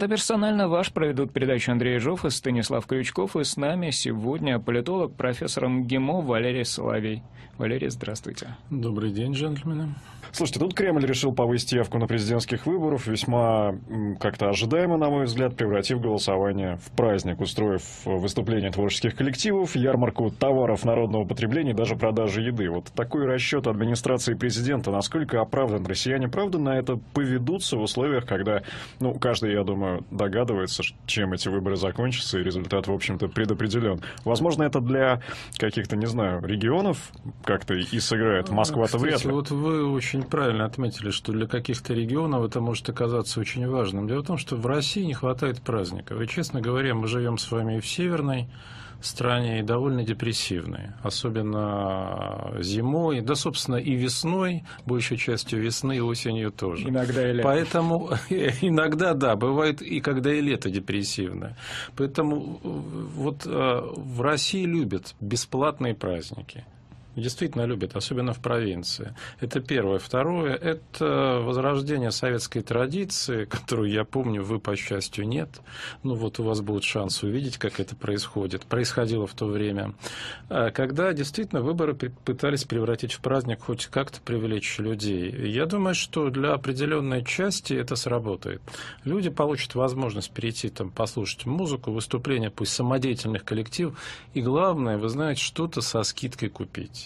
«Это персонально ваш» проведут передачу Андрей Ежов и Станислав Крючков. И с нами сегодня политолог, профессор МГИМО Валерий Соловей. Валерий, здравствуйте. Добрый день, джентльмены. Слушайте, тут Кремль решил повысить явку на президентских выборах, весьма как-то ожидаемо, на мой взгляд, превратив голосование в праздник, устроив выступление творческих коллективов, ярмарку товаров народного потребления и даже продажи еды. Вот такой расчет администрации президента, насколько оправдан? Россияне, правда, на это поведутся в условиях, когда, каждый, я думаю, догадывается, чем эти выборы закончатся, и результат, в общем-то, предопределен. Возможно, это для каких-то, не знаю, регионов как-то и сыграет. Москва-то вряд ли. Вот вы очень правильно отметили, что для каких-то регионов это может оказаться очень важным. Дело в том, что в России не хватает праздников. И, честно говоря, мы живем с вами и в северной стране, и довольно депрессивной. Особенно зимой, да, собственно, и весной, большей частью весны, и осенью тоже. Иногда и лето. Поэтому иногда, да, бывает и когда и лето депрессивное. Поэтому вот в России любят бесплатные праздники. Действительно любят, особенно в провинции. Это первое. Второе – это возрождение советской традиции, которую, я помню, вы, по счастью, нет. Вот у вас будет шанс увидеть, как это происходило в то время. Когда действительно выборы пытались превратить в праздник, хоть как-то привлечь людей. Я думаю, что для определенной части это сработает. Люди получат возможность перейти, послушать музыку, выступления, пусть самодеятельных коллективов. И главное, вы знаете, что-то со скидкой купить.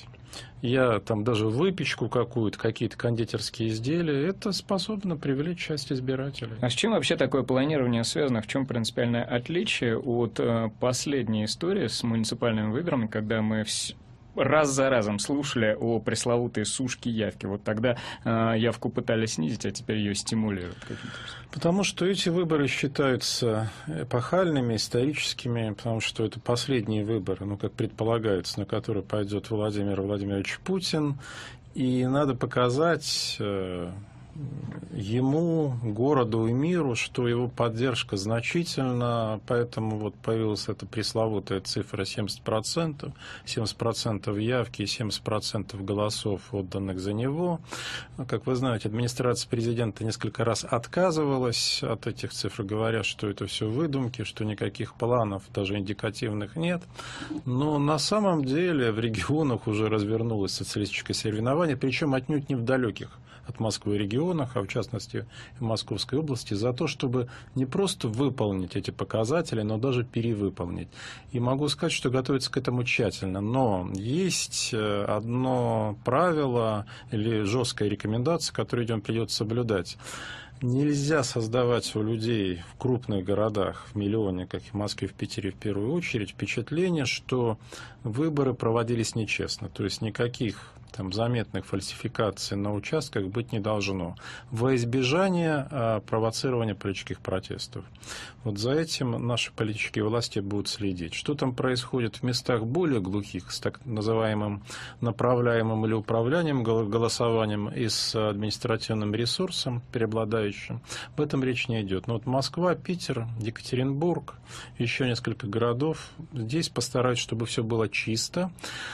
Я даже выпечку какую-то, какие-то кондитерские изделия, это способно привлечь часть избирателей. А с чем вообще такое планирование связано? В чем принципиальное отличие от последней истории с муниципальными выборами, когда мы раз за разом слушали о пресловутой сушке явки? Вот тогда явку пытались снизить, а теперь ее стимулируют каким-то образом. Потому что эти выборы считаются эпохальными, историческими, потому что это последние выборы, как предполагается, на которые пойдет Владимир Владимирович Путин. И надо показать ему, городу и миру, что его поддержка значительна, поэтому появилась эта пресловутая цифра 70%, 70% явки и 70% голосов, отданных за него. Как вы знаете, администрация президента несколько раз отказывалась от этих цифр, говоря, что это все выдумки, что никаких планов, даже индикативных, нет. Но на самом деле в регионах уже развернулось социалистическое соревнование, причем отнюдь не в далеких от Москвы регионах, а в частности в Московской области, за то, чтобы не просто выполнить эти показатели, но даже перевыполнить. И могу сказать, что готовится к этому тщательно. Но есть одно правило или жесткая рекомендация, которую людям придется соблюдать. Нельзя создавать у людей в крупных городах, в миллионниках, в Москве, в Питере в первую очередь, впечатление, что выборы проводились нечестно. То есть никаких заметных фальсификаций на участках быть не должно, во избежание провоцирования политических протестов. Вот за этим наши политические власти будут следить. Что там происходит в местах более глухих, с так называемым направляемым или управляемым голосованием и с административным ресурсом преобладающим, об этом речь не идет. Но Москва, Питер, Екатеринбург, еще несколько городов, здесь постараются, чтобы все было чисто.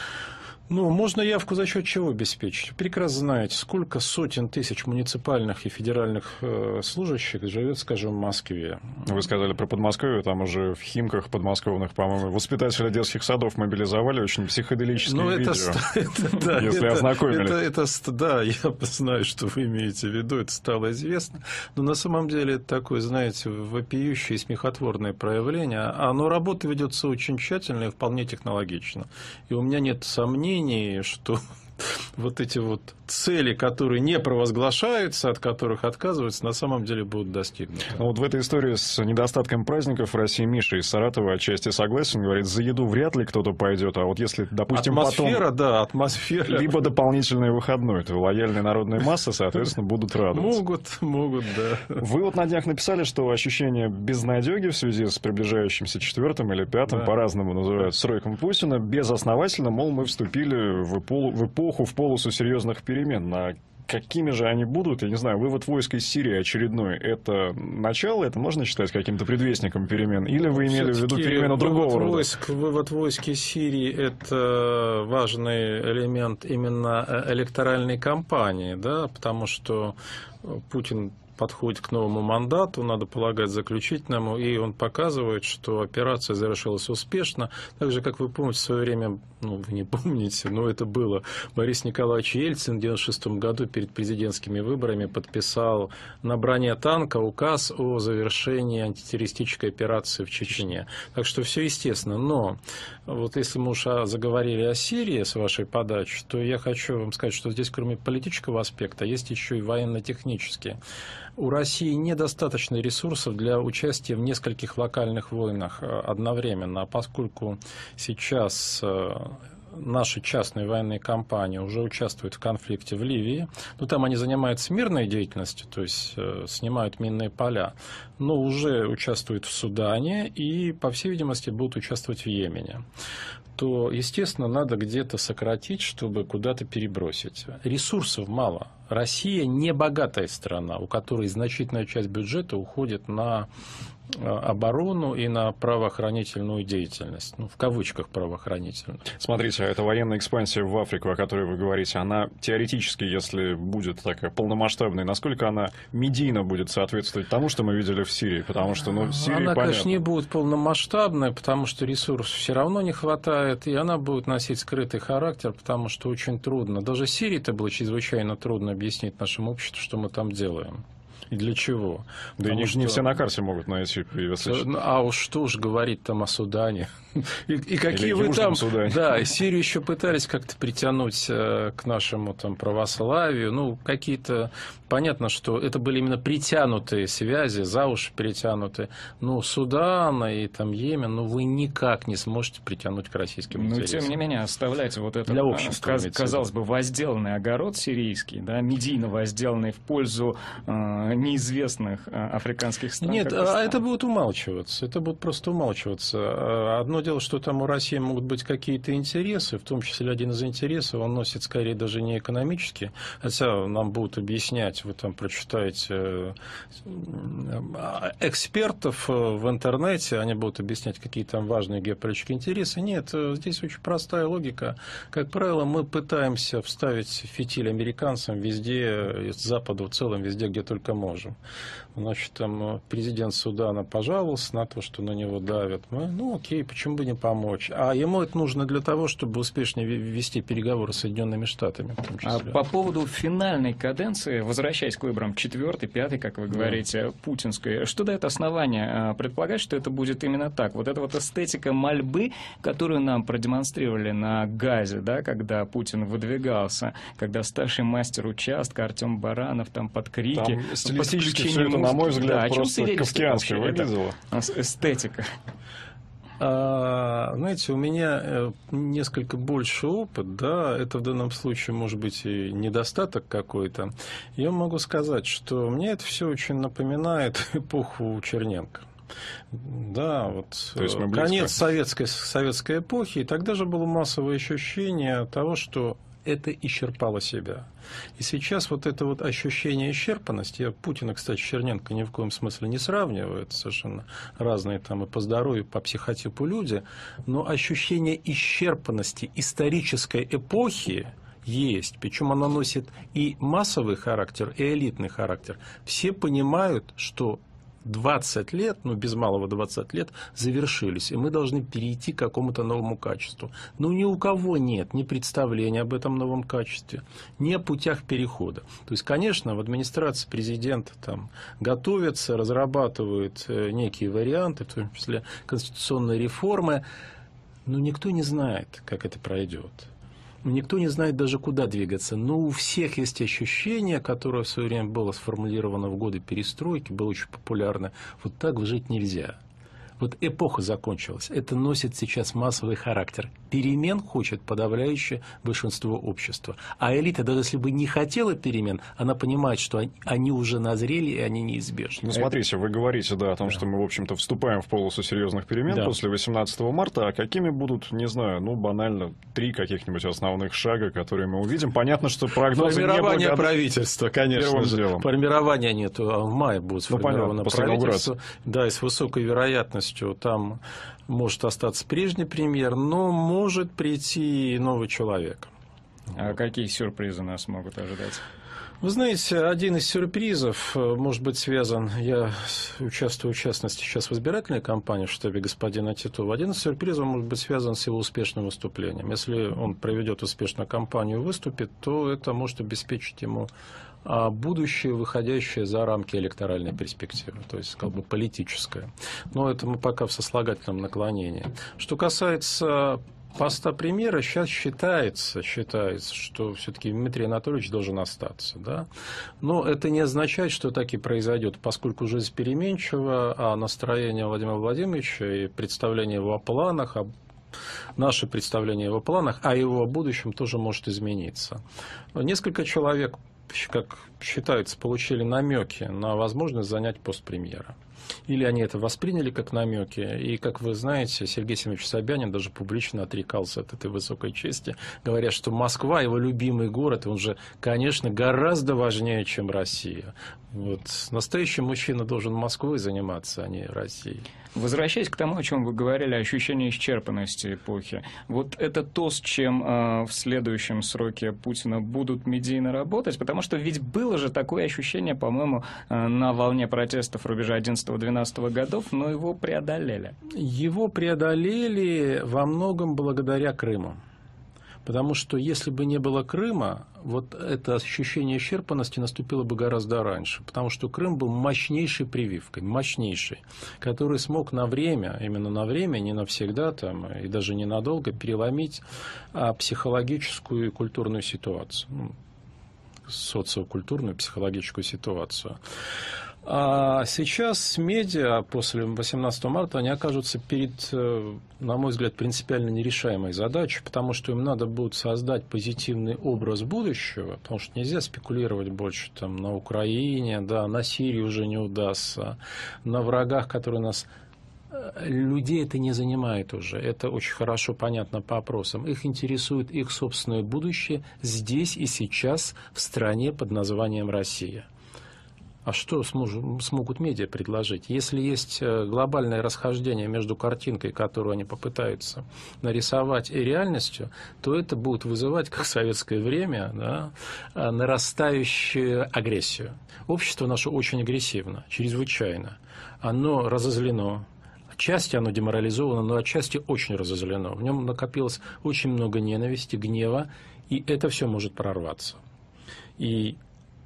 Можно явку за счет чего обеспечить? Прекрасно знаете, сколько сотен тысяч муниципальных и федеральных служащих живет, скажем, в Москве. Вы сказали про Подмосковье, там уже в Химках подмосковных, по-моему, воспитатели детских садов мобилизовали, очень психоделические видео. Если ознакомились. Да, я знаю, что вы имеете в виду, это стало известно. Но на самом деле это такое, знаете, вопиющее и смехотворное проявление. Оно работа ведется очень тщательно и вполне технологично. И у меня нет сомнений, что вот эти цели, которые не провозглашаются, от которых отказываются, на самом деле будут достигнуты. В этой истории с недостатком праздников в России Миша из Саратова отчасти согласен, говорит, за еду вряд ли кто-то пойдет, а вот если, допустим, атмосфера. Либо дополнительный выходной, то лояльные народные массы, соответственно, будут радоваться. Могут, да. Вы на днях написали, что ощущение безнадеги в связи с приближающимся 4-м или 5-м, по-разному называют, сроком Путина, безосновательно, мол, мы вступили в эпоху, в полосу серьезных перемен. На какими же они будут? Я не знаю, вывод войск из Сирии очередной, это начало, это можно считать каким-то предвестником перемен? Или вы имели в виду перемену другого рода? Вывод войск из Сирии – это важный элемент именно электоральной кампании, да, потому что Путин подходит к новому мандату, надо полагать, заключительному, и он показывает, что операция завершилась успешно. Так же, как вы помните, в свое время, ну, вы не помните, но это было, Борис Николаевич Ельцин в 1996 году перед президентскими выборами подписал на броне танка указ о завершении антитеррористической операции в Чечне. Так что все естественно. Но вот если мы уж заговорили о Сирии с вашей подачи, то я хочу вам сказать, что здесь кроме политического аспекта есть еще и военно-технический. У России недостаточно ресурсов для участия в нескольких локальных войнах одновременно, а поскольку сейчас наши частные военные компании уже участвуют в конфликте в Ливии, ну, там они занимаются мирной деятельностью, то есть снимают минные поля, но уже участвуют в Судане и, по всей видимости, будут участвовать в Йемене, то, естественно, надо где-то сократить, чтобы куда-то перебросить. Ресурсов мало. Россия не богатая страна, у которой значительная часть бюджета уходит на оборону и на правоохранительную деятельность. Ну, в кавычках правоохранительную. Смотрите, а эта военная экспансия в Африку, о которой вы говорите, она теоретически, если будет такая полномасштабная, насколько она медийно будет соответствовать тому, что мы видели в Сирии? Потому что, ну, в Сирии, она, понятно, конечно, не будет полномасштабной, потому что ресурсов все равно не хватает, и она будет носить скрытый характер, потому что очень трудно. Даже Сирии-то было чрезвычайно трудно объяснить нашему обществу, что мы там делаем. И для чего? Да и не все на карте могут найти. А уж что уж говорить там о Судане. И какие вы там... Судане. Да, и Сирию еще пытались как-то притянуть к нашему там православию. Ну, какие-то... Понятно, что это были именно притянутые связи, за уши притянутые. Ну, Судан и там Йемен, ну, вы никак не сможете притянуть к российским интересам. Но, тем не менее, оставлять вот этот, для общества, казалось бы, возделанный огород сирийский, да, медийно возделанный в пользу неизвестных африканских стран. Нет, это будет умалчиваться. Это будет просто умалчиваться. Одно дело, что там у России могут быть какие-то интересы, в том числе один из интересов, он носит скорее даже не экономический, хотя нам будут объяснять, вы там прочитаете экспертов в интернете, они будут объяснять, какие там важные геополитические интересы. Нет, здесь очень простая логика. Как правило, мы пытаемся вставить фитиль американцам везде, с Запада в целом, везде, где только можем. Значит, там президент Судана пожаловался на то, что на него давят. Мы, ну, окей, почему бы не помочь? А ему это нужно для того, чтобы успешнее вести переговоры с Соединенными Штатами. В том числе. А по поводу финальной каденции, возвращаясь к выборам 4-й, 5-й, как вы говорите, путинской, что дает основание предполагать, что это будет именно так? Вот эта вот эстетика мольбы, которую нам продемонстрировали на ГАЗе, да, когда Путин выдвигался, когда старший мастер участка Артем Баранов там под крики... Там стилистически все это, на мой взгляд, да, просто кавказское выглядело. Эстетика. Знаете, у меня несколько больше опыт, да, это в данном случае может быть и недостаток какой-то. Я могу сказать, что мне это все очень напоминает эпоху Черненко. Да, вот конец советской эпохи, и тогда же было массовое ощущение того, что это исчерпало себя. И сейчас вот это вот ощущение исчерпанности, я Путина, кстати, Черненко ни в коем смысле не сравниваю, это совершенно разные там и по здоровью, и по психотипу люди, но ощущение исчерпанности исторической эпохи есть, причем она носит и массовый характер, и элитный характер. Все понимают, что 20 лет, ну, без малого 20 лет, завершились, и мы должны перейти к какому-то новому качеству. Но ни у кого нет ни представления об этом новом качестве, ни о путях перехода. То есть, конечно, в администрации президента там готовятся, разрабатывают некие варианты, в том числе конституционной реформы, но никто не знает, как это пройдет. Никто не знает даже, куда двигаться. Но у всех есть ощущение, которое в свое время было сформулировано в годы перестройки, было очень популярно. Вот так жить нельзя. Вот эпоха закончилась. Это носит сейчас массовый характер. Перемен хочет подавляющее большинство общества. А элита, даже если бы не хотела перемен, она понимает, что они уже назрели, и они неизбежны. Ну, смотрите, вы говорите, да, о том, что мы, в общем-то, вступаем в полосу серьезных перемен после 18 марта. А какими будут, не знаю, ну, банально, 3 каких-нибудь основных шага, которые мы увидим? Понятно, что прогнозы не формирование правительства, конечно же. Формирования нет. В мае будет сформировано правительство. Да, и с высокой вероятностью там может остаться прежний премьер, но может прийти новый человек. А какие сюрпризы нас могут ожидать? Вы знаете, один из сюрпризов может быть связан, я участвую, в частности, сейчас в избирательной кампании в штабе господина Титова, один из сюрпризов может быть связан с его успешным выступлением. Если он проведет успешную кампанию и выступит, то это может обеспечить ему будущее, выходящее за рамки электоральной перспективы, то есть как бы политическое. Но это мы пока в сослагательном наклонении. Что касается поста премьера, сейчас считается, что все-таки Дмитрий Анатольевич должен остаться. Да? Но это не означает, что так и произойдет, поскольку жизнь переменчива, а настроение Владимира Владимировича и представление его о планах, наше представление о его планах, о его будущем тоже может измениться. Несколько человек, как считается, получили намеки на возможность занять пост премьера. Или они это восприняли как намеки. И, как вы знаете, Сергей Семенович Собянин даже публично отрекался от этой высокой чести, говоря, что Москва, его любимый город, он же, конечно, гораздо важнее, чем Россия. Вот. Настоящий мужчина должен Москвой заниматься, а не Россией. Возвращаясь к тому, о чем вы говорили, ощущение исчерпанности эпохи. Вот это то, с чем в следующем сроке Путина будут медийно работать, потому что ведь было же такое ощущение, по-моему, на волне протестов рубежа 11-12 годов, но его преодолели. Его преодолели во многом благодаря Крыму. Потому что если бы не было Крыма, вот это ощущение исчерпанности наступило бы гораздо раньше. Потому что Крым был мощнейшей прививкой, мощнейшей, который смог на время, именно на время, не навсегда там, и даже ненадолго переломить психологическую и культурную ситуацию. Социокультурную, психологическую ситуацию. А сейчас медиа после 18 марта, они окажутся перед, на мой взгляд, принципиально нерешаемой задачей, потому что им надо будет создать позитивный образ будущего, потому что нельзя спекулировать больше там, на Украине, да, на Сирии уже не удастся, на врагах, которые нас... Людей это не занимает уже, это очень хорошо понятно по опросам. Их интересует их собственное будущее здесь и сейчас в стране под названием Россия. А что смогут медиа предложить? Если есть глобальное расхождение между картинкой, которую они попытаются нарисовать, и реальностью, то это будет вызывать, как в советское время, да, нарастающую агрессию. Общество наше очень агрессивно, чрезвычайно. Оно разозлено. Отчасти оно деморализовано, но отчасти очень разозлено. В нем накопилось очень много ненависти, гнева, и это все может прорваться. И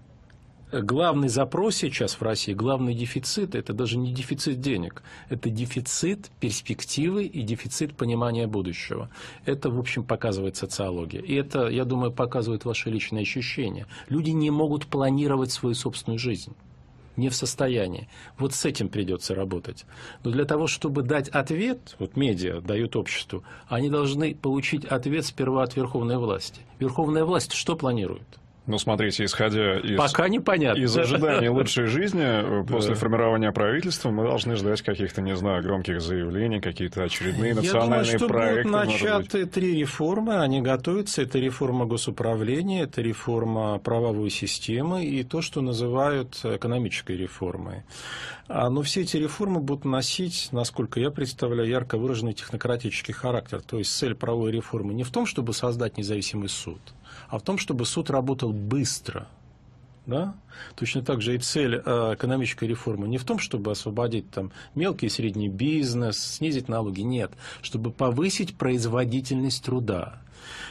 главный запрос сейчас в России, главный дефицит, это даже не дефицит денег, это дефицит перспективы и дефицит понимания будущего. Это, в общем, показывает социология. И это, я думаю, показывает ваши личные ощущения. Люди не могут планировать свою собственную жизнь. Не в состоянии. Вот с этим придется работать. Но для того, чтобы дать ответ, вот медиа дают обществу, они должны получить ответ сперва от верховной власти. Верховная власть что планирует? Ну, смотрите, исходя пока непонятно. Из ожидания лучшей жизни, после формирования правительства мы должны ждать каких-то, не знаю, громких заявлений, какие-то очередные национальные проекты. Я думаю, что будут начаты 3 реформы, они готовятся. Это реформа госуправления, это реформа правовой системы и то, что называют экономической реформой. Но все эти реформы будут носить, насколько я представляю, ярко выраженный технократический характер. То есть цель правовой реформы не в том, чтобы создать независимый суд, а в том, чтобы суд работал быстро. Да? Точно так же и цель экономической реформы не в том, чтобы освободить там, мелкий и средний бизнес, снизить налоги. Нет, чтобы повысить производительность труда.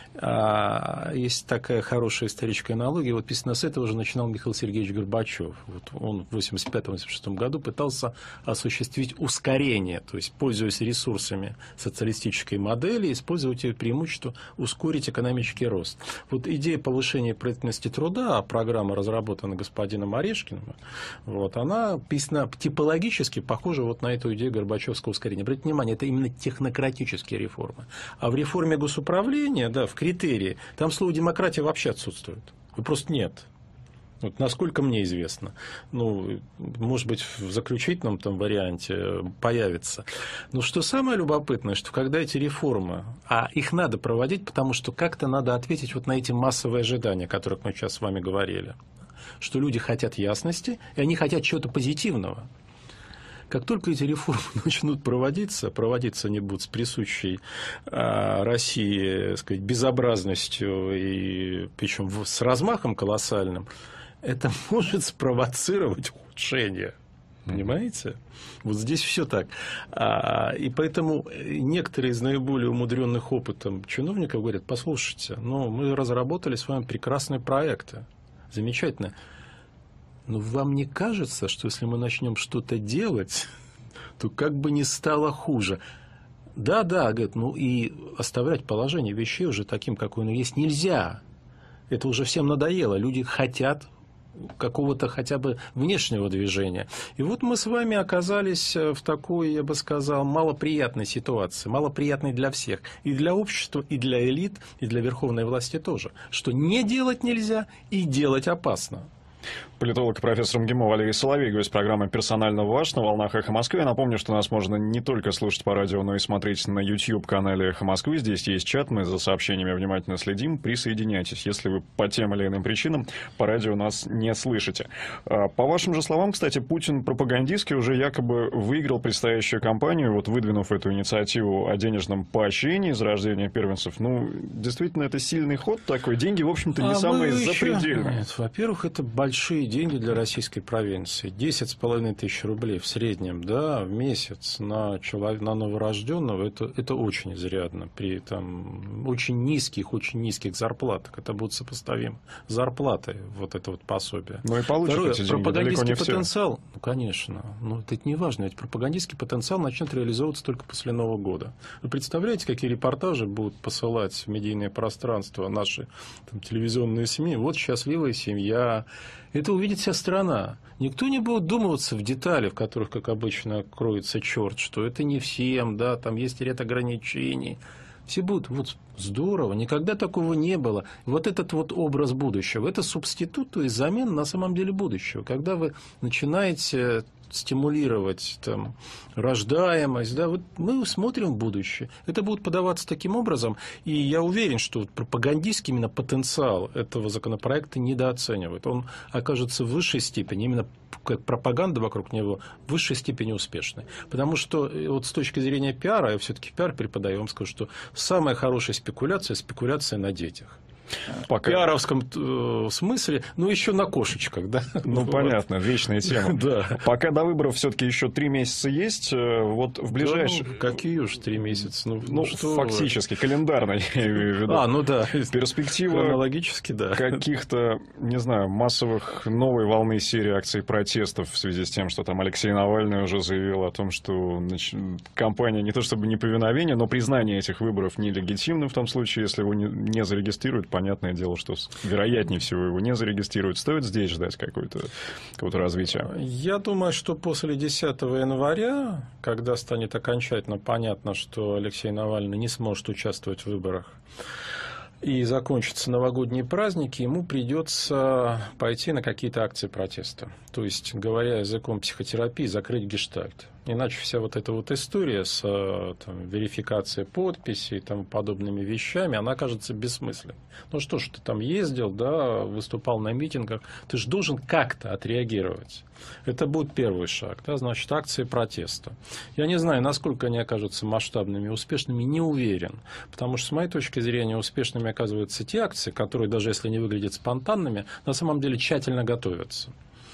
Есть такая хорошая историческая аналогия. Вот именно с этого же начинал Михаил Сергеевич Горбачев. Вот он в 1985-1986 году пытался осуществить ускорение, то есть, пользуясь ресурсами социалистической модели, использовать ее преимущество, ускорить экономический рост. Вот идея повышения производительности труда, программа, разработана господином Орешкиным, вот, она типологически похожа вот на эту идею горбачевского ускорения. Обратите внимание, это именно технократические реформы. А в реформе госуправления, да, в критерии, там слово демократия вообще отсутствует. Его просто нет. Вот, насколько мне известно. Ну, может быть, в заключительном там варианте появится. Но что самое любопытное, что когда эти реформы, а их надо проводить, потому что как-то надо ответить вот на эти массовые ожидания, о которых мы сейчас с вами говорили, что люди хотят ясности, и они хотят чего-то позитивного. Как только эти реформы начнут проводиться они будут с присущей России, так сказать, безобразностью, и причем с размахом колоссальным, это может спровоцировать ухудшение. Понимаете? Вот здесь все так. И поэтому некоторые из наиболее умудренных опытом чиновников говорят: послушайте, мы разработали с вами прекрасные проекты. Замечательно. Но вам не кажется, что если мы начнем что-то делать, то как бы не стало хуже? Да, говорит, и оставлять положение вещей уже таким, какое оно есть, нельзя. Это уже всем надоело. Люди хотят какого-то хотя бы внешнего движения. И вот мы с вами оказались в такой, я бы сказал, малоприятной ситуации, малоприятной для всех, и для общества, и для элит, и для верховной власти тоже, что не делать нельзя и делать опасно. Политолог и профессор МГИМО Валерий Соловей, гость программы «Персонально ваш» на волнах «Эхо Москвы». Я напомню, что нас можно не только слушать по радио, но и смотреть на YouTube-канале «Эхо Москвы». Здесь есть чат, мы за сообщениями внимательно следим. Присоединяйтесь, если вы по тем или иным причинам по радио нас не слышите. По вашим же словам, кстати, Путин пропагандистски уже якобы выиграл предстоящую кампанию, вот выдвинув эту инициативу о денежном поощрении за рождение первенцев. Действительно, это сильный ход такой. Деньги, в общем-то, не самые запредельные. Нет, во-первых, это большие деньги для российской провинции. 10,5 тысяч рублей в среднем, в месяц на новорожденного, это очень изрядно. При очень низких зарплатах. Это будет сопоставимо с зарплатой, вот это вот пособие. И получат эти деньги пропагандистский далеко не потенциал, конечно, это не важно. Ведь пропагандистский потенциал начнет реализовываться только после Нового года. Вы представляете, какие репортажи будут посылать в медийное пространство наши телевизионные СМИ? Вот счастливая семья. Это увидит вся страна. Никто не будет вдумываться в детали, в которых, как обычно, кроется черт, что это не всем, там есть ряд ограничений. Все будут, вот здорово, никогда такого не было. Вот этот вот образ будущего, это субститут, то есть замена на самом деле будущего. Когда вы начинаете стимулировать рождаемость, вот мы смотрим в будущее. Это будет подаваться таким образом, и я уверен, что пропагандистский именно потенциал этого законопроекта недооценивает. Он окажется в высшей степени, именно как пропаганда вокруг него, в высшей степени успешной. Потому что вот с точки зрения пиара, я все-таки пиар преподаю, я вам скажу, что самая хорошая спекуляция на детях. В пиаровском смысле, еще на кошечках, понятно, вечная тема. Да. Пока до выборов все-таки еще 3 месяца есть, вот в ближайших... какие уж 3 месяца? Фактически, календарно, я имею в виду. Перспектива хронологически, каких-то, не знаю, массовых новой волны серии акций протестов в связи с тем, что Алексей Навальный уже заявил о том, что кампания не то чтобы неповиновение, но признание этих выборов нелегитимным в том случае, если его не зарегистрируют. Понятное дело, что вероятнее всего его не зарегистрируют. Стоит здесь ждать какого-то развития? Я думаю, что после 10 января, когда станет окончательно понятно, что Алексей Навальный не сможет участвовать в выборах, и закончатся новогодние праздники, ему придется пойти на какие-то акции протеста. То есть, говоря языком психотерапии, закрыть гештальт. Иначе вся вот эта вот история с верификацией подписей и тому подобными вещами, она кажется бессмысленной. Что ж, ты там ездил, выступал на митингах, ты же должен как-то отреагировать. Это будет первый шаг, значит, акции протеста. Я не знаю, насколько они окажутся масштабными и успешными, не уверен. Потому что, с моей точки зрения, успешными оказываются те акции, которые, даже если не выглядят спонтанными, на самом деле тщательно готовятся.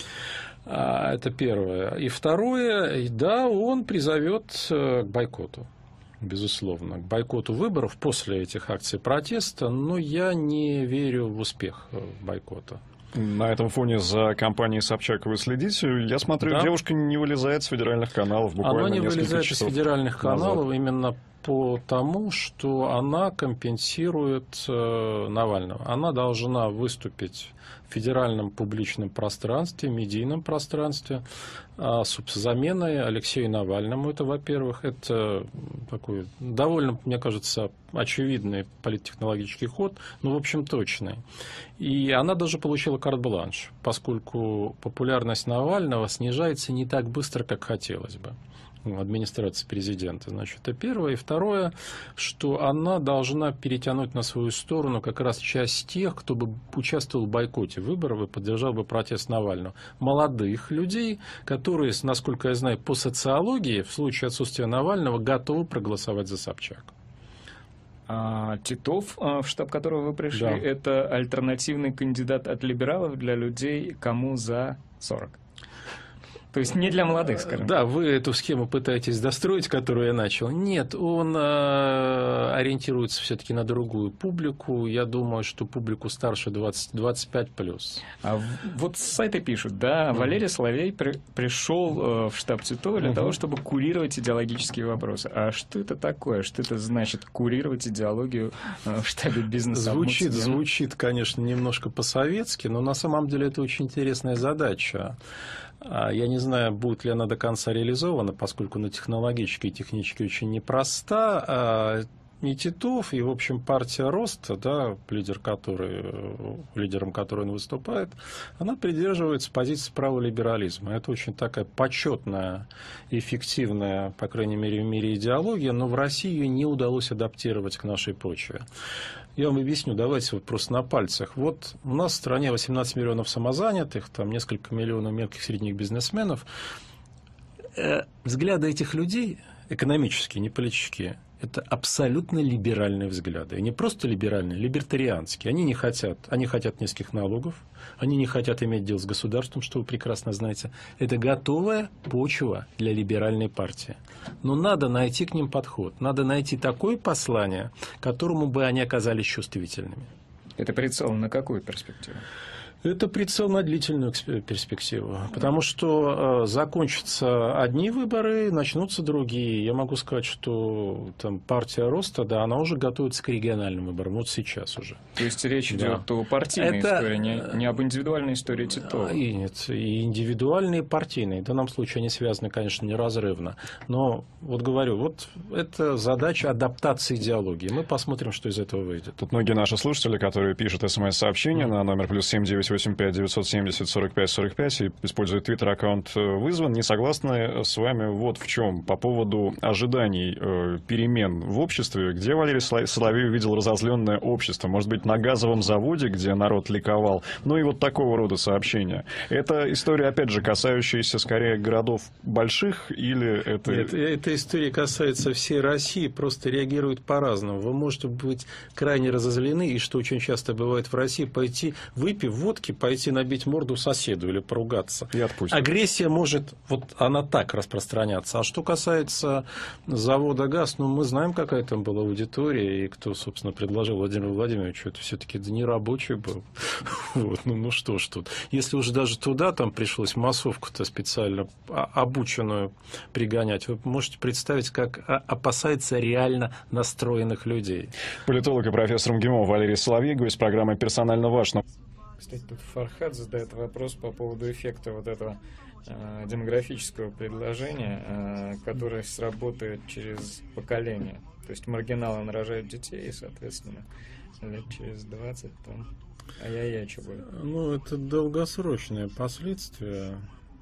Это первое. И второе, он призовет к бойкоту. Безусловно, к бойкоту выборов после этих акций протеста, но я не верю в успех бойкота. На этом фоне за кампанией Собчак вы следите? Я смотрю, девушка не вылезает с федеральных каналов буквально несколько часов. Она не вылезает из федеральных каналов именно потому, что она компенсирует Навального. Она должна выступить в федеральном публичном пространстве, медийном пространстве с заменой Алексею Навальному. Это, во-первых, это такой довольно, мне кажется, очевидный политтехнологический ход, но, в общем, точный. И она даже получила карт-бланш, поскольку популярность Навального снижается не так быстро, как хотелось бы. Администрации президента. Значит, это первое. И второе, что она должна перетянуть на свою сторону как раз часть тех, кто бы участвовал в бойкоте выборов и поддержал бы протест Навального. Молодых людей, которые, насколько я знаю, по социологии в случае отсутствия Навального готовы проголосовать за Собчак. А Титов, в штаб которого вы пришли, Да. это альтернативный кандидат от либералов для людей, кому за 40. То есть не для молодых, скажем. Да, вы эту схему пытаетесь достроить, которую я начал. Нет, он ориентируется все-таки на другую публику. Я думаю, что публику старше 20-25+. А вот с сайта пишут, да, Валерий Соловей пришел в штаб Титова для того, чтобы курировать идеологические вопросы. А что это такое? Что это значит курировать идеологию в штабе бизнеса? Звучит, конечно, немножко по-советски, но на самом деле это очень интересная задача. Я не знаю, будет ли она до конца реализована, поскольку она технологически и технически очень непроста. И Титов, и, в общем, партия Роста, да, лидером которой он выступает, она придерживается позиции праволиберализма. Это очень такая почетная, эффективная, по крайней мере, в мире идеология, но в России ее не удалось адаптировать к нашей почве. Я вам объясню, давайте вот просто на пальцах. Вот у нас в стране 18 миллионов самозанятых, там несколько миллионов мелких и средних бизнесменов. Взгляды этих людей, экономические, не политические, это абсолютно либеральные взгляды. И не просто либеральные, либертарианские. Они хотят низких налогов, они не хотят иметь дело с государством, что вы прекрасно знаете. Это готовая почва для либеральной партии. Но надо найти к ним подход. Надо найти такое послание, к которому бы они оказались чувствительными. Это прицел на какую перспективу? Это прицел на длительную перспективу, потому что закончатся одни выборы, начнутся другие. Я могу сказать, что там партия Роста, да, она уже готовится к региональным выборам, вот сейчас уже. То есть речь идет о партийной истории, не об индивидуальной истории Титова. И нет, и индивидуальные, и партийные. В данном случае они связаны, конечно, неразрывно. Но вот говорю, вот это задача адаптации идеологии. Мы посмотрим, что из этого выйдет. Тут многие наши слушатели, которые пишут СМС-сообщения на номер +7 985 970 45 45 и используют твиттер-аккаунт «Вызван», не согласны с вами вот в чем. По поводу ожиданий перемен в обществе, где Валерий Соловей увидел разозленное общество. Может быть, на газовом заводе, где народ ликовал. Ну и вот такого рода сообщения. Это история, опять же, касающаяся скорее городов больших или это... Нет, эта история касается всей России, просто реагирует по-разному. Вы можете быть крайне разозлены, и что очень часто бывает в России, пойти, выпив водки, пойти набить морду соседу или поругаться. И отпустить. Агрессия может, вот она так распространяться. А что касается завода ГАЗ, ну, мы знаем, какая там была аудитория, и кто, собственно, предложил Владимиру Владимировичу, это все-таки не рабочий был. Вот, ну что ж тут. Если уже даже туда там пришлось массовку-то специально обученную пригонять, вы можете представить, как опасается реально настроенных людей. Политолог и профессор МГИМО Валерий Соловей, гость программы «Персонально ваш». Кстати, тут Фархад задает вопрос по поводу эффекта вот этого демографического предложения, которое сработает через поколение. То есть маргиналы нарожают детей, и, соответственно, лет через 20 там ай-яй-яй, что будет. Ну, это долгосрочные последствия.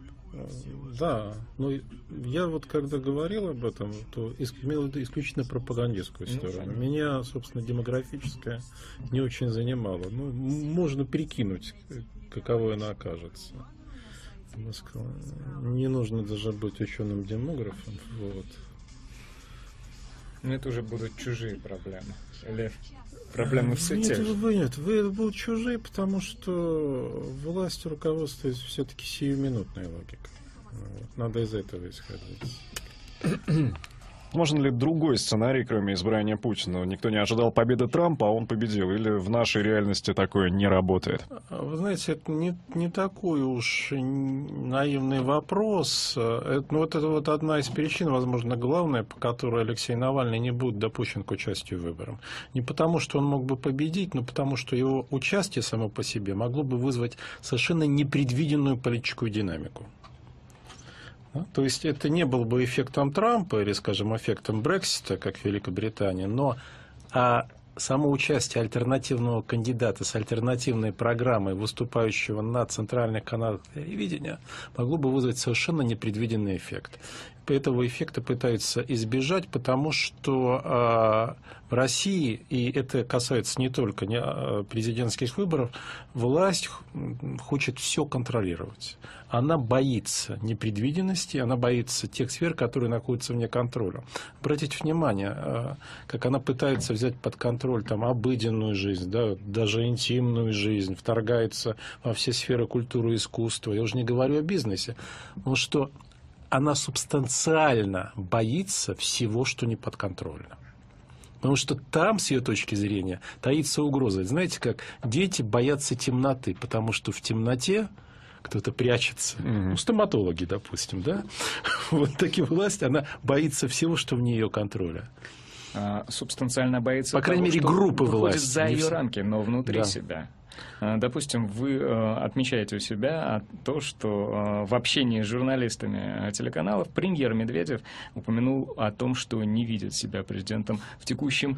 Да, но я вот когда говорил об этом, то имел в виду исключительно пропагандистскую сторону. Меня, собственно, демографическая не очень занимала. Ну, можно прикинуть, каково она окажется. Не нужно даже быть ученым-демографом. Вот. Но это уже будут чужие проблемы. Или проблемы все те же. Нет, вы будут чужие, потому что власть руководствуется все-таки сиюминутной логикой. Вот. Надо из этого исходить. Можно ли другой сценарий, кроме избрания Путина? Никто не ожидал победы Трампа, а он победил. Или в нашей реальности такое не работает? Вы знаете, это не такой уж наивный вопрос. Это вот одна из причин, возможно, главная, по которой Алексей Навальный не будет допущен к участию в выборах. Не потому, что он мог бы победить, но потому, что его участие само по себе могло бы вызвать совершенно непредвиденную политическую динамику. То есть это не был бы эффектом Трампа или, скажем, эффектом Брексита, как в Великобритании, но само участие альтернативного кандидата с альтернативной программой, выступающего на центральных каналах телевидения, могло бы вызвать совершенно непредвиденный эффект. этого эффекта пытаются избежать, потому что в России, и это касается не только президентских выборов, власть хочет все контролировать. Она боится непредвиденности, она боится тех сфер, которые находятся вне контроля. Обратите внимание, как она пытается взять под контроль там, обыденную жизнь, да, даже интимную жизнь, вторгается во все сферы культуры и искусства. Я уже не говорю о бизнесе. Но что она субстанциально боится всего, что не подконтрольно. Потому что там, с ее точки зрения, таится угроза. Знаете, как дети боятся темноты, потому что в темноте кто-то прячется. Ну, стоматологи, допустим, да? Вот такая власть, она боится всего, что вне ее контроля. Субстанциально боится, по крайней мере, группы власти за ее рамки, но внутри да. себя. Допустим, вы отмечаете у себя то, что в общении с журналистами телеканалов премьер Медведев упомянул о том, что не видит себя президентом в текущем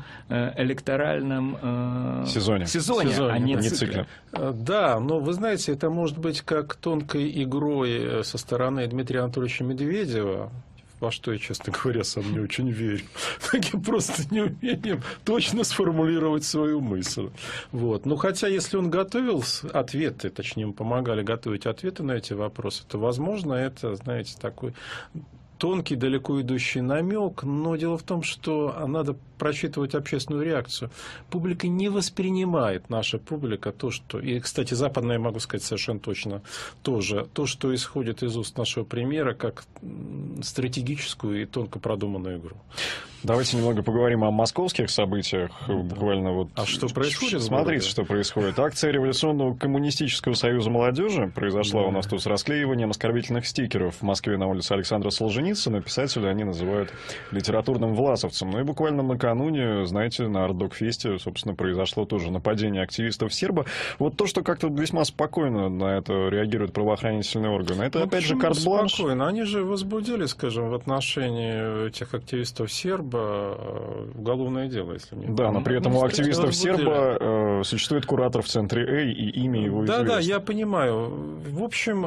электоральном сезоне, а не цикле. Да, но вы знаете, это может быть как тонкой игрой со стороны Дмитрия Анатольевича Медведева, во что я, честно говоря, сам не очень верю. Таким просто неумением точно сформулировать свою мысль. Вот. Ну, хотя, если он готовил ответы, точнее, ему помогали готовить ответы на эти вопросы, то, возможно, это, знаете, такой тонкий, далеко идущий намек, но дело в том, что надо просчитывать общественную реакцию. Публика не воспринимает, наша публика, то, что... И, кстати, западная, могу сказать совершенно точно, тоже. То, что исходит из уст нашего премьера, как стратегическую и тонко продуманную игру. Давайте немного поговорим о московских событиях. Буквально вот. А что происходит? Смотрите, что происходит. Акция Революционного коммунистического союза молодежи произошла у нас тут с расклеиванием оскорбительных стикеров в Москве на улице Александра Солженицына. Писателя они называют литературным власовцем. Ну и буквально накануне, знаете, на Арт-Док-фесте, собственно, произошло тоже нападение активистов серба. Вот то, что как-то весьма спокойно на это реагируют правоохранительные органы, это, опять же, карт-бланш. Спокойно. Они же возбудили, скажем, в отношении этих активистов серба уголовное дело, если мне. Да, но при этом у активистов серба существует куратор в центре Эй, и имя его известно. Да, я понимаю. В общем,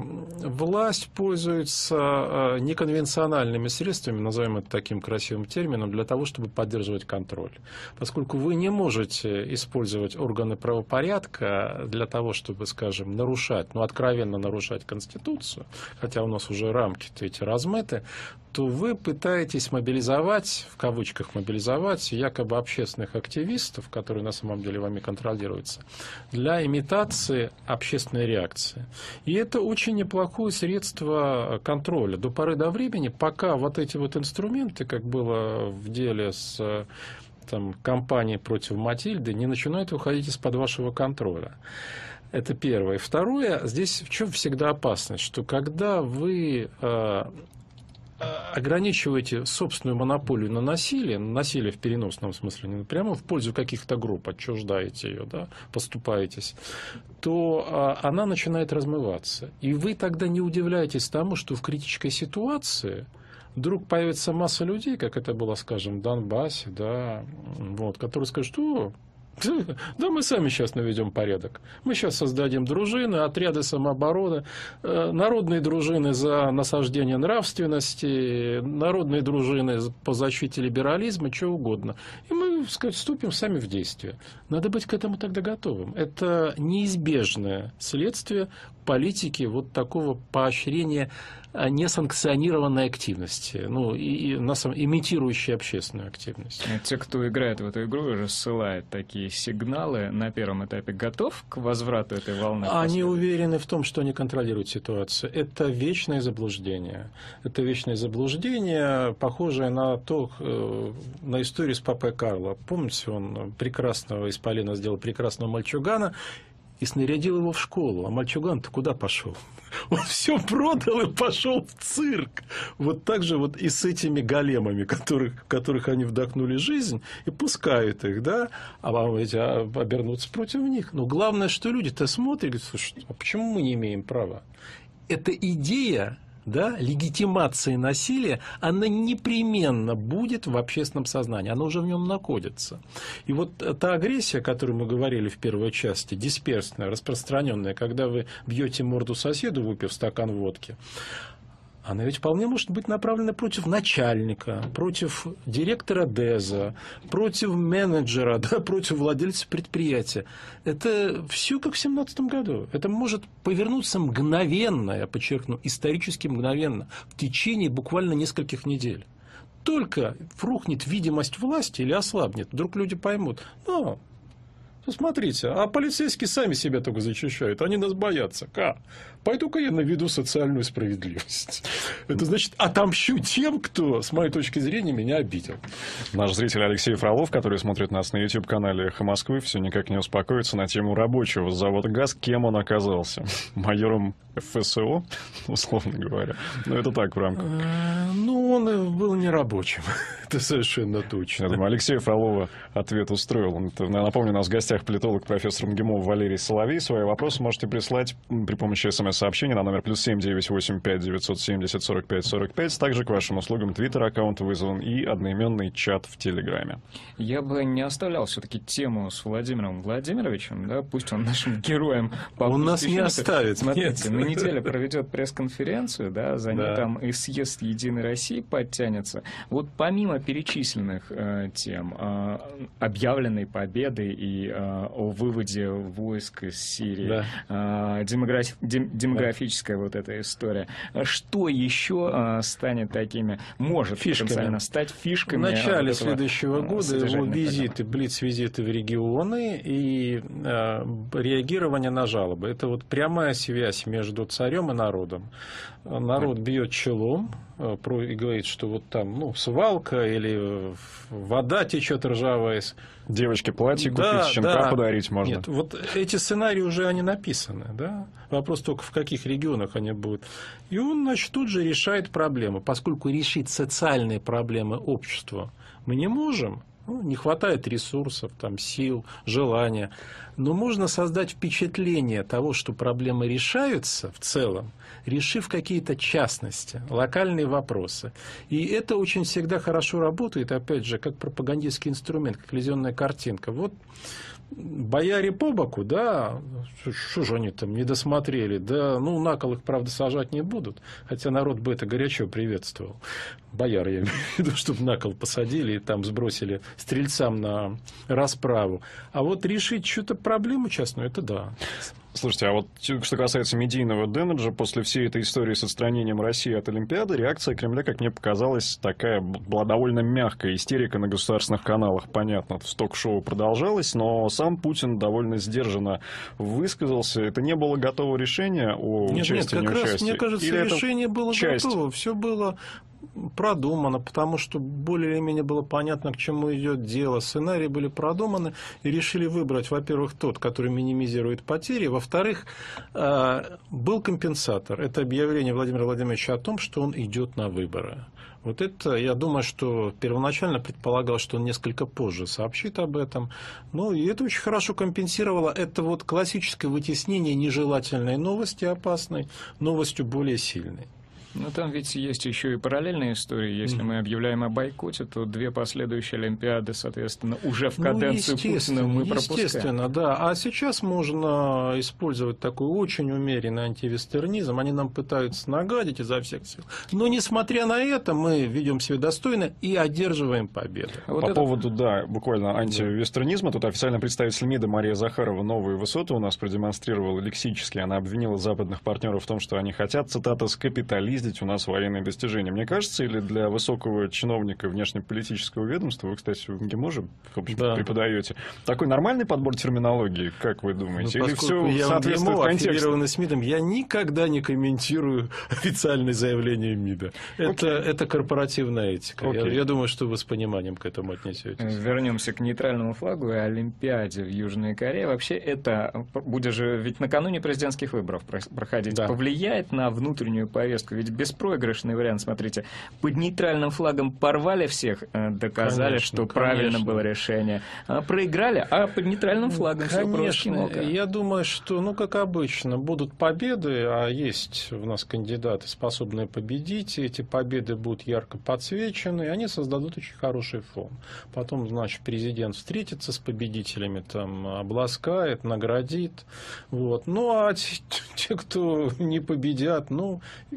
власть пользуется неконвенциональными средствами, назовем это таким красивым термином, для того, чтобы поддерживать контроль. Поскольку вы не можете использовать органы правопорядка для того, чтобы, скажем, нарушать, откровенно нарушать Конституцию, хотя у нас уже рамки-то эти размыты, то вы пытаетесь мобилизовать, в кавычках мобилизовать, якобы общественных активистов, которые на самом деле вами контролируются, для имитации общественной реакции. И это очень неплохое средство контроля до поры до времени, пока вот эти вот инструменты, как было в деле с кампанией против Матильды, не начинают выходить из-под вашего контроля. Это первое. Второе, здесь в чем всегда опасность, что когда вы ограничиваете собственную монополию на насилие в переносном смысле, не прямо в пользу каких-то групп, отчуждаете ее, да, поступаетесь, то она начинает размываться. И вы тогда не удивляетесь тому, что в критической ситуации вдруг появится масса людей, как это было, скажем, в Донбассе, да, которые скажут, что да, мы сами сейчас наведем порядок. Мы сейчас создадим дружины, отряды самообороны, народные дружины за насаждение нравственности, народные дружины по защите либерализма, что угодно. И мы, вступим сами в действие. Надо быть к этому тогда готовым. Это неизбежное следствие политики вот такого поощрения несанкционированной активности, имитирующей общественную активность. Те, кто играет в эту игру, рассылают такие сигналы на первом этапе. Готов к возврату этой волны? Они уверены в том, что они контролируют ситуацию. Это вечное заблуждение. Это вечное заблуждение, похожее на историю с папой Карло. Помните, он прекрасного исполина сделал прекрасного мальчугана и снарядил его в школу. А мальчуган-то куда пошел? Он все продал и пошел в цирк. Вот так же вот и с этими големами, которых они вдохнули жизнь, и пускают их, да, а вам эти обернутся против них. Но главное, что люди-то смотрят и говорят, слушай, а почему мы не имеем права? Эта идея, да, легитимации насилия, она непременно будет в общественном сознании, она уже в нем находится. И вот та агрессия, о которой мы говорили в первой части, дисперсная, распространенная, когда вы бьете морду соседу, выпив стакан водки, она ведь вполне может быть направлена против начальника, против директора ДЭЗа, против менеджера, да, против владельца предприятия. Это все как в 2017 году. Это может повернуться мгновенно, я подчеркну, исторически мгновенно, в течение буквально нескольких недель. Только рухнет видимость власти или ослабнет, вдруг люди поймут, смотрите, а полицейские сами себя только защищают, они нас боятся. Пойду-ка я наведу социальную справедливость. Это значит, отомщу тем, кто, с моей точки зрения, меня обидел. Наш зритель Алексей Фролов, который смотрит нас на YouTube-канале «Эхо Москвы», все никак не успокоится на тему рабочего с завода «ГАЗ». Кем он оказался? Майором ФСО, условно говоря. Но это так в рамках. Он был не рабочим. Это совершенно точно. Я думаю, Алексея Фролова ответ устроил. Напомню, у нас в гостях политолог, профессор МГИМО Валерий Соловей. Свои вопросы можете прислать при помощи СМС-сообщения на номер +7 985 970 45 45. Также к вашим услугам Твиттер-аккаунт вызван и одноименный чат в Телеграме. Я бы не оставлял все-таки тему с Владимиром Владимировичем, да, пусть он нашим героем. Он нас не оставит. Смотрите, на неделе проведет пресс-конференцию, да, за ней там и съезд Единой России подтянется. Вот помимо перечисленных тем, объявленной победы и о выводе войск из Сирии, демографическая вот эта история, что еще станет такими, может потенциально стать фишками? В начале следующего года его визиты, блиц-визиты в регионы и реагирование на жалобы. Это вот прямая связь между царем и народом. Народ бьет челом и говорит, что вот там свалка или вода течет ржавая. Девочке платье купить, щенка подарить можно. Нет, вот эти сценарии уже они написаны. Да? Вопрос только, в каких регионах они будут. И он, значит, тут же решает проблемы. Поскольку решить социальные проблемы общества мы не можем, не хватает ресурсов, сил, желания. Но можно создать впечатление того, что проблемы решаются в целом, решив какие-то частности, локальные вопросы. И это очень всегда хорошо работает, опять же, как пропагандистский инструмент, как телевизионная картинка. Вот бояре по боку, да, что же они там не досмотрели, да, на кол их, правда, сажать не будут, хотя народ бы это горячо приветствовал. Бояр, я имею в виду, чтобы на кол посадили и там сбросили стрельцам на расправу. А вот решить что-то проблему частную, это да. Слушайте, а вот что касается медийного дэмэджа, после всей этой истории с отстранением России от Олимпиады, реакция Кремля, как мне показалось, была довольно мягкая. Истерика на государственных каналах, понятно, в ток-шоу продолжалась, но сам Путин довольно сдержанно высказался. Это не было готового решения о участии, нет, как неучастии? раз, мне кажется, решение было готово. Все было продумано, потому что более или менее было понятно, к чему идет дело. Сценарии были продуманы и решили выбрать, во-первых, тот, который минимизирует потери, во-вторых, был компенсатор. Это объявление Владимира Владимировича о том, что он идет на выборы. Вот это, я думаю, что первоначально предполагалось, что он несколько позже сообщит об этом. И это очень хорошо компенсировало. Это вот классическое вытеснение нежелательной новости опасной новостью более сильной. Там ведь есть еще и параллельные истории. Если мы объявляем о бойкоте, то две последующие Олимпиады, соответственно, уже в каденцию Путина мы пропускаем. Естественно, да. А сейчас можно использовать такой очень умеренный антивестернизм. Они нам пытаются нагадить изо всех сил. Но, несмотря на это, мы ведем себя достойно и одерживаем победу. По поводу, буквально антивестернизма, тут официально представитель МИДа Мария Захарова новые высоты у нас продемонстрировала лексически. Она обвинила западных партнеров в том, что они хотят, цитата, «скапитализировать у нас военные достижения». Мне кажется, или для высокого чиновника внешнеполитического ведомства, вы, кстати, в МГИМО преподаете, такой нормальный подбор терминологии, как вы думаете? Или все соответствует контексту? С МИДом, я никогда не комментирую официальные заявления МИДа. Это корпоративная этика. Я думаю, что вы с пониманием к этому отнесетесь. Вернемся к нейтральному флагу и Олимпиаде в Южной Корее. Вообще это будет же ведь накануне президентских выборов проходить. Да. Повлияет на внутреннюю повестку? Ведь беспроигрышный вариант, смотрите, под нейтральным флагом порвали всех, доказали, что правильно было решение. Проиграли, а под нейтральным флагом все конечно. Я думаю, что, как обычно, будут победы, а есть у нас кандидаты, способные победить, и эти победы будут ярко подсвечены, и они создадут очень хороший фон. Потом, значит, президент встретится с победителями, обласкает, наградит. Вот. А те, кто не победят, они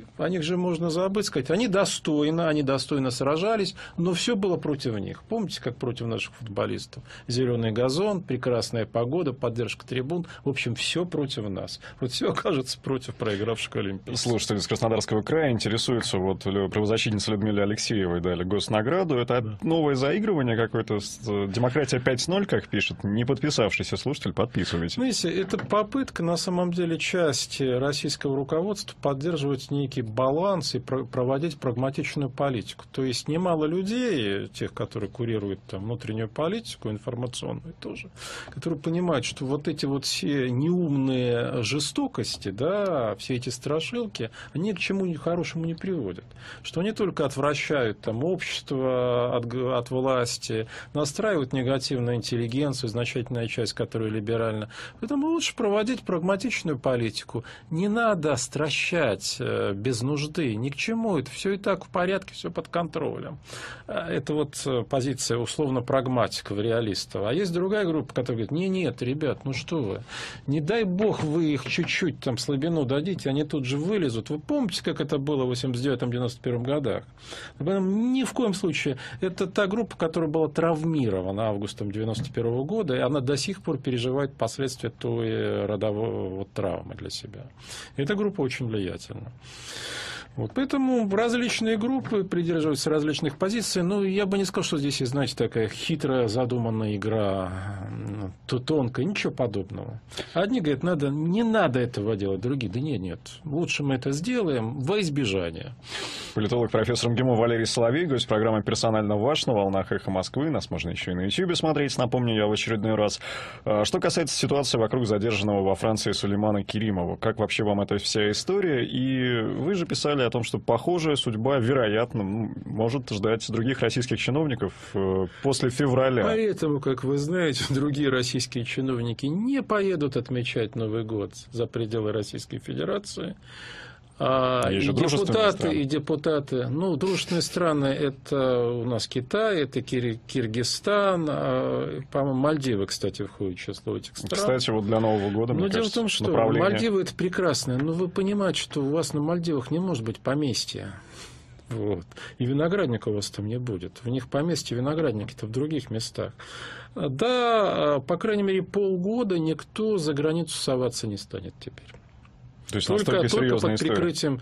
же можно забыть, сказать, они достойно сражались, но все было против них. Помните, как против наших футболистов? Зеленый газон, прекрасная погода, поддержка трибун. В общем, все против нас. Вот все окажется против проигравших олимпийцев. Слушатели из Краснодарского края интересуются, вот правозащитнице Людмиле Алексеевой дали госнаграду. Это новое заигрывание какое-то? Демократия 5.0, как пишет, не подписавшийся слушатель, подписывайте. Знаете, это попытка, на самом деле, части российского руководства поддерживать некий баланс и проводить прагматичную политику. То есть немало людей, тех, которые курируют там внутреннюю политику, информационную тоже, которые понимают, что вот эти вот все неумные жестокости, да, все эти страшилки, они к чему хорошему не приводят. Что они только отвращают там общество от власти, настраивают негативную интеллигенцию, значительная часть которой либеральна. Поэтому лучше проводить прагматичную политику. Не надо стращать без нужды, ни к чему. Это все и так в порядке, все под контролем. Это вот позиция условно прагматиков, реалистов. А есть другая группа, которая говорит, нет, ребят, ну что вы, не дай бог вы их чуть-чуть там слабину дадите, они тут же вылезут. Вы помните, как это было в 89-91 годах? Ни в коем случае. Это та группа, которая была травмирована августом 91 года, и она до сих пор переживает последствия той родовой вот травмы для себя. Эта группа очень влиятельна. Вот, поэтому различные группы придерживаются различных позиций. Но я бы не сказал, что здесь есть, знаете, такая хитрая задуманная игра, тонкая, ничего подобного. Одни говорят, не надо этого делать, другие, да нет, лучше мы это сделаем во избежание. Политолог, профессор МГИМО Валерий Соловей, гость программы «Персонально ваш» на волнах «Эхо Москвы». Нас можно еще и на YouTube смотреть, напомню я в очередной раз. Что касается ситуации вокруг задержанного во Франции Сулеймана Керимова, как вообще вам эта вся история? И вы же писали о том, что похожая судьба, вероятно, может ждать других российских чиновников после февраля. Поэтому, как вы знаете, другие российские чиновники не поедут отмечать Новый год за пределы Российской Федерации. Депутаты, ну, дружественные страны, это у нас Китай, это Киргизстан, по-моему, Мальдивы, кстати, входят в число этих стран. Кстати, вот для Нового года, мне дело в том, что Мальдивы это прекрасно, но вы понимаете, что у вас на Мальдивах не может быть поместья. Вот. И виноградника у вас там не будет. В них поместья виноградники-то в других местах. Да, по крайней мере, полгода никто за границу соваться не станет теперь. То есть только под прикрытием.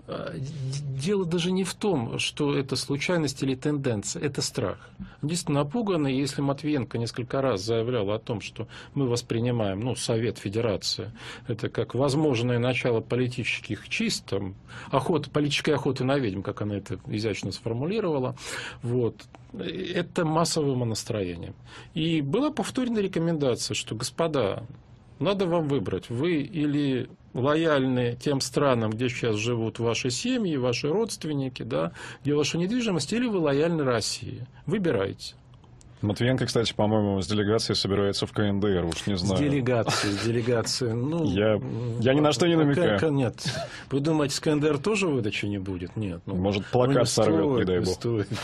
Дело даже не в том, что это случайность или тенденция, это страх. Действительно напуганы, если Матвиенко несколько раз заявлял о том, что мы воспринимаем, Совет Федерации, это как возможное начало политических чисток, политической охоты на ведьм, как она это изящно сформулировала, вот. Это массовым настроением. И была повторена рекомендация, что, господа, надо вам выбрать, вы или лояльны тем странам, где сейчас живут ваши семьи, ваши родственники, да, где ваша недвижимость, или вы лояльны России. Выбирайте. Матвиенко, кстати, по-моему, с делегацией собирается в КНДР, уж не знаю. С делегацией. Я ни на что не намекаю. Нет. Вы думаете, с КНДР тоже выдачи не будет? Нет. Может, плакат сорвет, не дай бог.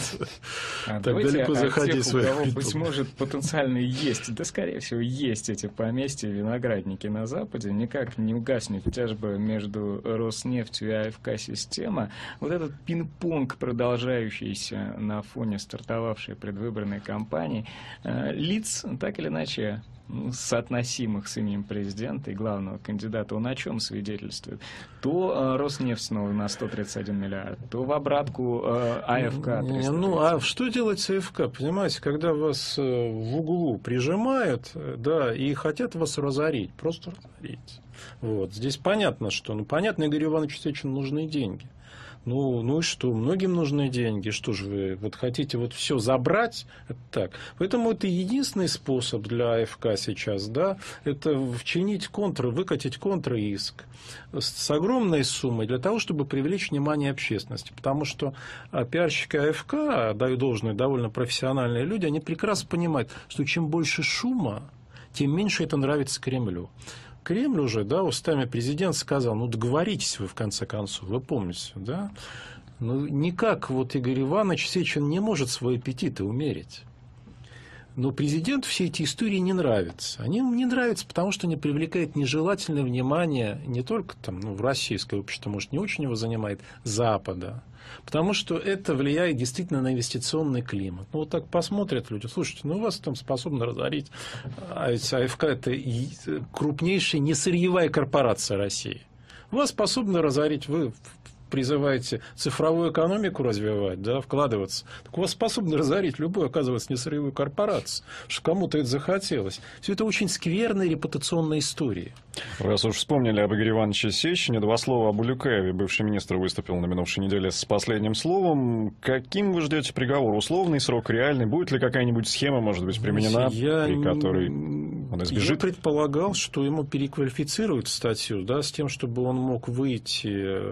Так далеко заходить в свою беду. Быть может, потенциально есть, да, скорее всего, есть эти поместья, виноградники на Западе. Никак не угаснет тяжба между Роснефтью и АФК-система. Вот этот пинг-понг, продолжающийся на фоне стартовавшей предвыборной кампании, лиц, так или иначе, соотносимых с именем президента и главного кандидата, он о чем свидетельствует? То Роснефть снова на 131 миллиард, то в обратку АФК. А что делать с АФК? Понимаете, когда вас в углу прижимают, да, и хотят вас разорить, просто разорить. Вот. Здесь понятно, что... понятно, Игорю Ивановичу Сечину нужны деньги. Ну и что? Многим нужны деньги. Что же вы вот хотите все забрать? Это так. Поэтому это единственный способ для АФК сейчас, да, это выкатить контраиск с огромной суммой для того, чтобы привлечь внимание общественности. Потому что пиарщики АФК, даю должное, довольно профессиональные люди, они прекрасно понимают, что чем больше шума, тем меньше это нравится Кремлю. Кремль уже, да, устами президента сказал, договоритесь вы в конце концов, вы помните, да? Никак Игорь Иванович Сечин не может свои аппетиты умерить. Но президенту все эти истории не нравятся. Они ему не нравятся, потому что они привлекают нежелательное внимание не только там, в российское общество, может, не очень его занимает, Запада. Потому что это влияет действительно на инвестиционный климат. Ну, вот так посмотрят люди, слушайте, у вас там способны разорить, а ведь АФК – это крупнейшая несырьевая корпорация России. Вас способны разорить, вы призываете цифровую экономику развивать, да, вкладываться. Так у вас способны разорить любую, оказывается, несырьевую корпорацию, что кому-то это захотелось. Все это очень скверные репутационные истории. Раз уж вспомнили об Игоре Ивановиче Сечине, два слова об Улюкаеве. Бывший министр выступил на минувшей неделе с последним словом. Каким вы ждете приговор? Условный срок, реальный? Будет ли какая-нибудь схема, может быть, применена, при которой он избежит? Я предполагал, что ему переквалифицируют статью, да, с тем, чтобы он мог выйти,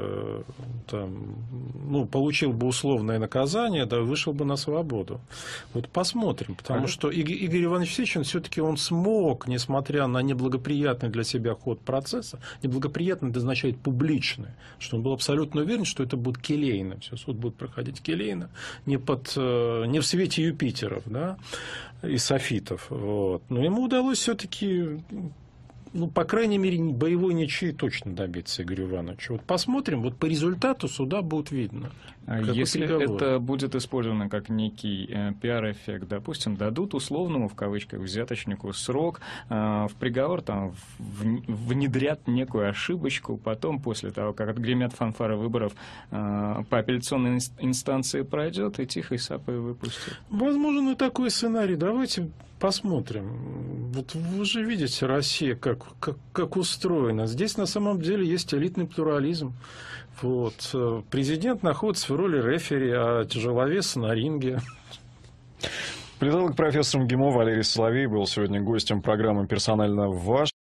там, получил бы условное наказание, да, вышел бы на свободу. Вот посмотрим, потому что Игорь Иванович Сечин все-таки он смог, несмотря на неблагоприятный для себя ход процесса, неблагоприятный это означает публичный, что он был абсолютно уверен, что это будет келейно, все, суд будет проходить келейно, не в свете Юпитеров, да, и софитов. Вот. Но ему удалось все-таки, по крайней мере, боевой ничьи точно добиться Игоря Ивановича. Вот посмотрим, вот по результату суда будет видно. Если это будет использовано как некий пиар-эффект, допустим, дадут условному, в кавычках, взяточнику срок, в приговор там внедрят некую ошибочку, потом, после того, как отгремят фанфары выборов, по апелляционной инстанции пройдет, и тихой сапой выпустят. Возможен и такой сценарий. Давайте посмотрим. Вот вы же видите, Россия как устроена. Здесь на самом деле есть элитный плурализм. Вот. Президент находится в роли рефери, а тяжеловеса на ринге. Политолог, профессор МГИМО Валерий Соловей был сегодня гостем программы «Персонально ваш».